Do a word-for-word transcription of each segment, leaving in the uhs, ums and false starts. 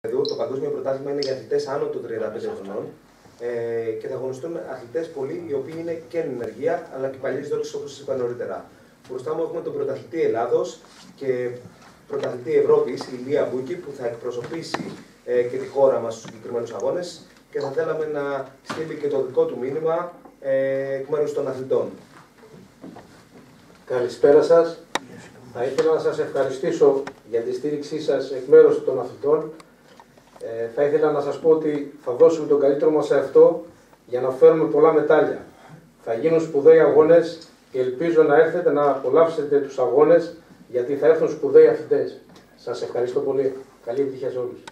Το παγκόσμιο πρωτάθλημα είναι για αθλητές άνω των τριάντα πέντε χρονών ε, και θα αγωνιστούν αθλητές πολλοί οι οποίοι είναι και εν ενεργεία αλλά και παλιές δόξες όπως σας είπα νωρίτερα. Μπροστά μου έχουμε τον πρωταθλητή Ελλάδος και πρωταθλητή Ευρώπης, η Λία Μπούκη, που θα εκπροσωπήσει ε, και τη χώρα μας στους συγκεκριμένους αγώνες και θα θέλαμε να στείλει και το δικό του μήνυμα ε, εκ μέρους των αθλητών. Καλησπέρα σας. Θα ήθελα να σας ευχαριστήσω για τη στήριξή σας εκ μέρους των αθλητών. Ε, θα ήθελα να σας πω ότι θα δώσουμε τον καλύτερο μας σε αυτό για να φέρουμε πολλά μετάλλια. Θα γίνουν σπουδαίοι αγώνες και ελπίζω να έρθετε να απολαύσετε τους αγώνες γιατί θα έρθουν σπουδαίοι αθλητές. Σας ευχαριστώ πολύ. Καλή επιτυχία σε όλους.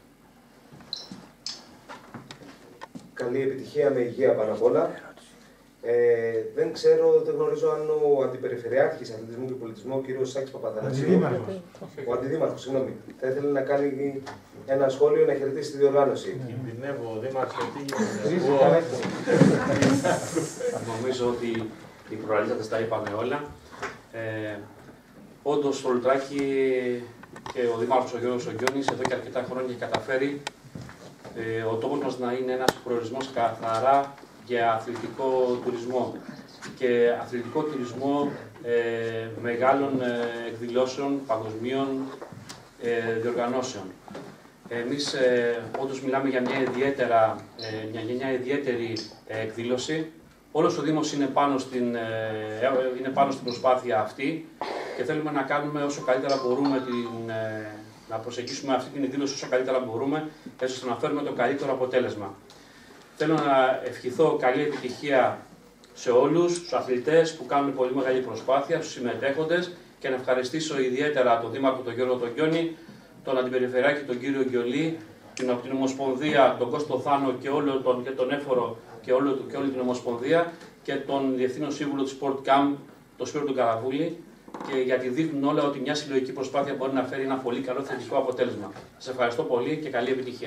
Καλή επιτυχία με υγεία πάνω απ' όλα. Ε, δεν ξέρω, δεν γνωρίζω αν ο Αντιπεριφερειάρχης Αθλητισμού και Πολιτισμού, ο κ. Σάκης Παπαθανασίου, ο Αντιδήμαρχος, συγγνώμη, θα ήθελε να κάνει ένα σχόλιο, να χαιρετήσει τη διοργάνωση. Κινδυνεύω, ο Δήμαρχος, γιατί νομίζω ότι οι προαλήτατες τα είπαμε όλα. Ε, όντως, στο Λουτράκι και ο Δήμαρχος ο Γιώργος Ογγιώνης εδώ και αρκετά χρόνια καταφέρει ε, ο τόπος μας να είναι ένας προορισμός καθαρά για αθλητικό τουρισμό και αθλητικό τουρισμό ε, μεγάλων ε, εκδηλώσεων, παγκοσμίων ε, διοργανώσεων. Εμείς ε, όντως μιλάμε για μια, ιδιαίτερα, ε, μια, μια ιδιαίτερη ε, εκδήλωση. Όλος ο Δήμος είναι πάνω, στην, ε, είναι πάνω στην προσπάθεια αυτή και θέλουμε να κάνουμε όσο καλύτερα μπορούμε την, ε, να προσεγγίσουμε αυτή την εκδήλωση όσο καλύτερα μπορούμε, έτσι ώστε να φέρουμε το καλύτερο αποτέλεσμα. Θέλω να ευχηθώ καλή επιτυχία σε όλους τους αθλητές που κάνουν πολύ μεγάλη προσπάθεια, στους συμμετέχοντες και να ευχαριστήσω ιδιαίτερα τον Δήμαρχο τον Γιώργο τον Γκιόνη, τον Αντιπεριφερειάρχη τον κύριο Γκιολή, την, την Ομοσπονδία, τον Κώστο Θάνο και, όλο τον, και τον Έφορο και, όλο, και όλη την Ομοσπονδία και τον Διευθύνων Σύμβουλο του SportCam, τον Σπύρο τον Καραβούλη, και γιατί δείχνουν όλα ότι μια συλλογική προσπάθεια μπορεί να φέρει ένα πολύ καλό θετικό αποτέλεσμα. Σας ευχαριστώ πολύ και καλή επιτυχία.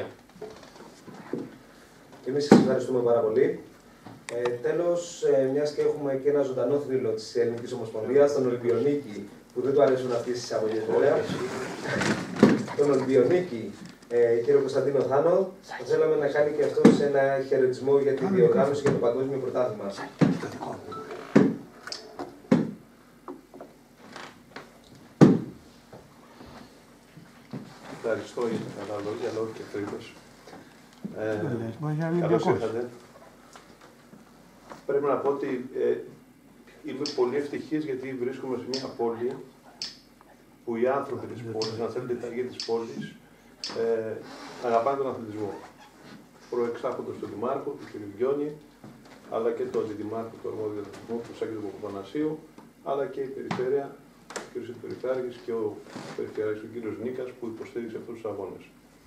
Εμείς σας ευχαριστούμε πάρα πολύ. Ε, τέλος, ε, μιας και έχουμε και ένα ζωντανό θρύλο της Ελληνικής Ομοσπονδίας, τον Ολυμπιονίκη, που δεν του αρέσουν αυτές τις εισαγωγές βέβαια, τον Ολυμπιονίκη, ε, κύριο Κωνσταντίνο Θάνο, θα θέλαμε να κάνει και αυτός ένα χαιρετισμό για τη διοργάνωση και το παγκόσμιο πρωτάθλημα. Ευχαριστώ για τα καλά λόγια, λόγω και θρύλος. Ε, καλώς ήρθατε. Πρέπει να πω ότι ε, είμαι πολύ ευτυχής γιατί βρίσκομαι σε μια πόλη που οι άνθρωποι της πόλης, να θέλετε τα γη της πόλης, ε, αγαπάνε τον αθλητισμό. Προεξάρχοντος του Δημάρχου, του κ. Γκιόνη, αλλά και του Αντιδημάρχου του Αρμόδιου Αθλητισμού, του Σάκη του Παπαθανασίου, αλλά και η Περιφέρεια, ο κ. Περιφέρειας και ο Περιφέρειας, ο κ. Νίκας, που υποστήριξε αυτούς τους αγώνες.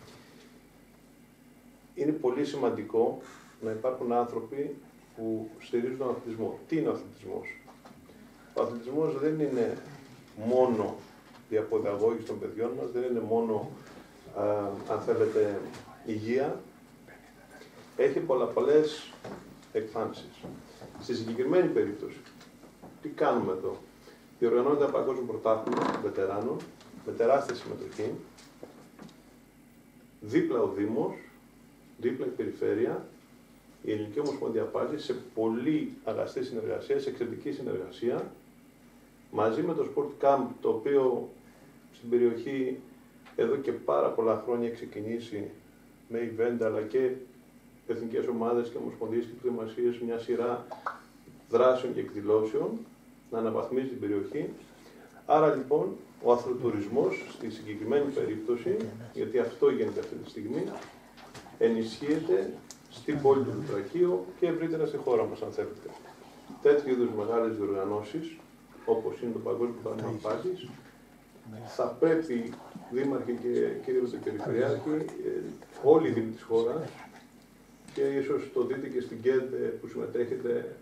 Είναι πολύ σημαντικό να υπάρχουν άνθρωποι που στηρίζουν τον αθλητισμό. Τι είναι ο αθλητισμός? Ο αθλητισμός δεν είναι μόνο η αποδαγώγηση των παιδιών μας, δεν είναι μόνο, α, αν θέλετε, υγεία. Έχει πολλαπλές εκφάνσεις. Στη συγκεκριμένη περίπτωση, τι κάνουμε εδώ? Διοργανώνεται ένα παγκόσμιο πρωτάθλημα βετεράνων, με τεράστια συμμετοχή, δίπλα ο Δήμος, δίπλα η Περιφέρεια, η Ελληνική Ομοσπονδία Πάλης, σε πολύ αγαστή συνεργασία, σε εξαιρετική συνεργασία, μαζί με το SportCam, το οποίο στην περιοχή εδώ και πάρα πολλά χρόνια έχει ξεκινήσει με event, αλλά και εθνικές ομάδες και ομοσπονδίες και προετοιμασίες, μια σειρά δράσεων και εκδηλώσεων, να αναβαθμίζει την περιοχή. Άρα λοιπόν, ο αθλητουρισμός στη συγκεκριμένη περίπτωση, γιατί αυτό γίνεται αυτή τη στιγμή, ενισχύεται στην πόλη του Λουτρακίου και ευρύτερα στη χώρα μας, αν θέλετε. Τέτοιου είδους μεγάλες διοργανώσεις, όπως είναι το Παγκόσμιο Πρωτάθλημα Πάλης, θα πρέπει, δήμαρχοι και κύριοι Περιφερειάρχοι, όλοι οι δήμοι της χώρας, και ίσως το δείτε και στην ΚΕΔ που συμμετέχετε,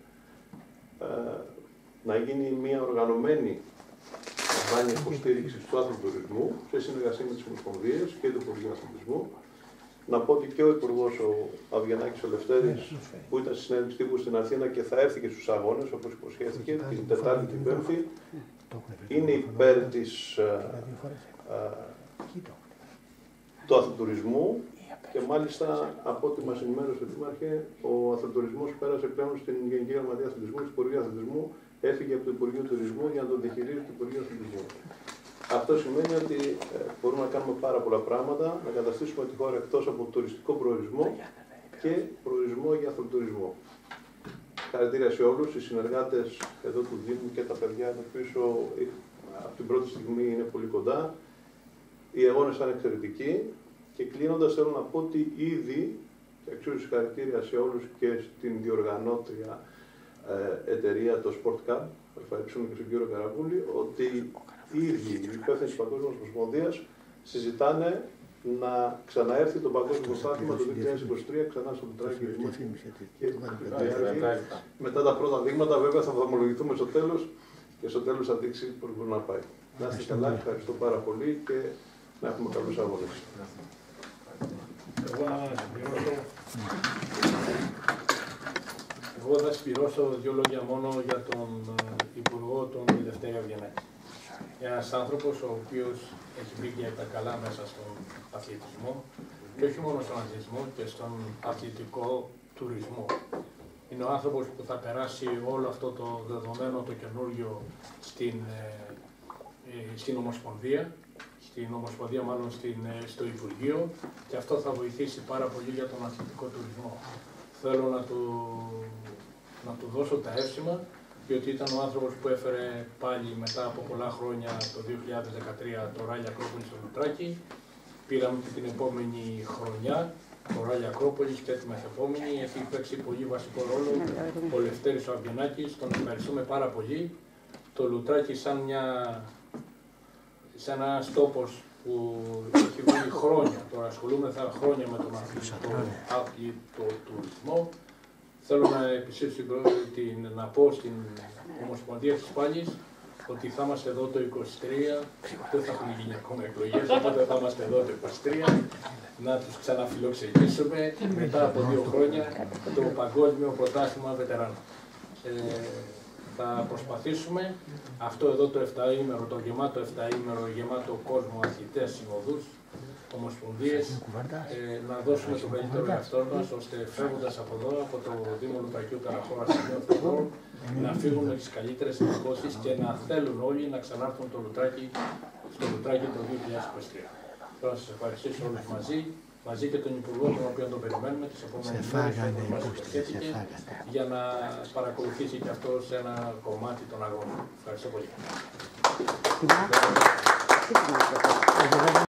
να γίνει μια οργανωμένη καμπάνια υποστήριξης του αθλητισμού σε συνεργασία με τις Ομοσπονδίες και το Υπουργείο Αθλητισμού. Να πω ότι και ο Υπουργός ο Αβγενάκης ο Λευτέρης, που ήταν στη συνέντευξη τύπου στην Αθήνα και θα έρθει και στους αγώνες, όπως υποσχέθηκε, την Τετάρτη και την Πέμπτη, είναι υπέρ της, α, α, του αθλητισμού Και μάλιστα, από ό,τι μας ενημέρωσε ο Δήμαρχε, ο αθλητισμός πέρασε πλέον στην Γενική Γραμματεία Αθλητισμού, στο Υπουργείο Αθλητισμού, έφυγε από το Υπουργείο Τουρισμού για να τον διαχειρίζει το Υπουργείο Αθλητισμού. Αυτό σημαίνει ότι ε, μπορούμε να κάνουμε πάρα πολλά πράγματα, να καταστήσουμε τη χώρα εκτός από τουριστικό προορισμό και προορισμό για αθλητισμό. Χαρακτήρια σε όλους, οι συνεργάτες εδώ του Δήμου και τα παιδιά εδώ πίσω από την πρώτη στιγμή είναι πολύ κοντά. Οι αγώνες ήταν εξαιρετικοί και κλείνοντας θέλω να πω ότι ήδη, και αξίζει συγχαρητήρια σε όλους και στην διοργανώτρια ε, εταιρεία, το Sport Cup, ευχαριστούμε και στον κύριο Καραβούλη, ότι ήδη οι υπεύθυνοι της Παγκόσμιας Ομοσπονδίας συζητάνε να ξαναέρθει το Παγκόσμιο Πρωτάθλημα το δύο χιλιάδες είκοσι τρία ξανά στο Λουτράκι. Μετά τα πρώτα δείγματα, βέβαια, θα βαθμολογηθούμε στο τέλος και στο τέλος θα δείξει πώς μπορεί να πάει. Να είστε καλά, ευχαριστώ πάρα πολύ και να έχουμε καλούς αγώνες. Εγώ να συμπληρώσω, Εγώ θα συμπληρώσω δύο λόγια μόνο για τον Υπουργό, τον Δευτέρη Αβγενάκη. Ένας άνθρωπος ο οποίος έχει μπει για τα καλά μέσα στον αθλητισμό και όχι μόνο στον αθλητισμό και στον αθλητικό τουρισμό. Είναι ο άνθρωπος που θα περάσει όλο αυτό το δεδομένο, το καινούργιο στην, ε, στην Ομοσπονδία, στην Ομοσπονδία μάλλον στην, στο Υπουργείο και αυτό θα βοηθήσει πάρα πολύ για τον αθλητικό τουρισμό. Θέλω να του, να του δώσω τα εύσημα, διότι ήταν ο άνθρωπος που έφερε πάλι μετά από πολλά χρόνια, το δύο χιλιάδες δεκατρία, το Ράλι Ακρόπολη στο Λουτράκι. Πήραμε και την επόμενη χρονιά, το Ράλι Ακρόπολη και τη μεθεπόμενη. Έχει παίξει πολύ βασικό ρόλο ο Λευτέρης ο Αβγενάκης, τον ευχαριστούμε πάρα πολύ. Το Λουτράκι σαν, μια, σαν ένας τόπος που έχει βγει χρόνια, τώρα ασχολούμεθα χρόνια με τον αθλητικό τουρισμό. Θέλω να επισύρω την, να πω στην Ομοσπονδία της Πάλης ότι θα είμαστε εδώ το είκοσι τρία, δεν θα έχουν γίνει ακόμα εκλογές, οπότε θα είμαστε εδώ το είκοσι τρία, να τους ξαναφιλοξενήσουμε μετά από δύο χρόνια το Παγκόσμιο Πρωτάθλημα Βετεράνων. Ε, θα προσπαθήσουμε αυτό εδώ το επταήμερο, το γεμάτο επταήμερο, γεμάτο κόσμο, αθλητές, συνοδούς, ομοσπονδίες, ε, να δώσουμε το καλύτερο εαυτό μας, ώστε φεύγοντας από εδώ, από το Δήμο Λουτρακίου Καραχώρα, να φύγουν με τις καλύτερες εντυπώσεις και να θέλουν όλοι να ξανάρθουν το Λουτράκι, στο Λουτράκι το δύο χιλιάδες είκοσι τρία. Θέλω να σας ευχαριστήσω όλους μαζί, μαζί και τον Υπουργό, τον οποίο τον περιμένουμε τις επόμενες μέρες, όπως μας υποσχέθηκε, για να παρακολουθήσει και αυτό σε ένα κομμάτι των αγώνων. Ευχαριστώ πολύ.